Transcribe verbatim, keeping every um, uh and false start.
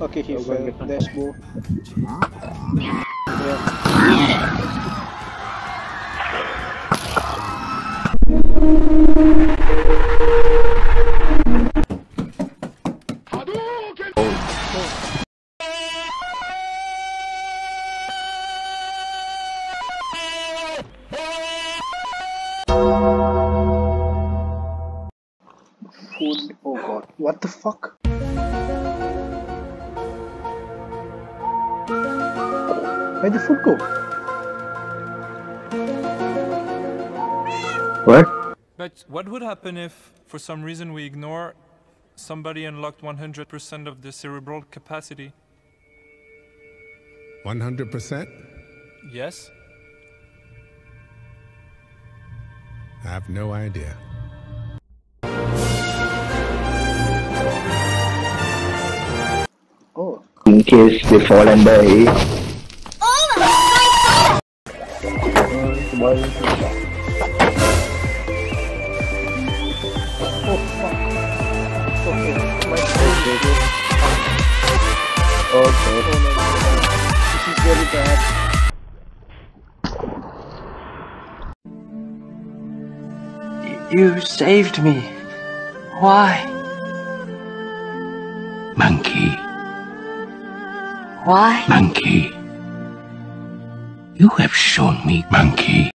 Okay, he I'll go and fell. get some. That's Bo. Yeah. Food. Oh god. What the fuck? Where'd the food go? What? But what would happen if, for some reason, we ignore somebody unlocked one hundred percent of the cerebral capacity? one hundred percent? Yes? I have no idea. Oh. In case they fall and die. Oh fuck. Okay. My phone is good. Okay. Oh no, no, no. This is very bad. You saved me. Why? Monkey. Why? Monkey. You have shown me, monkey.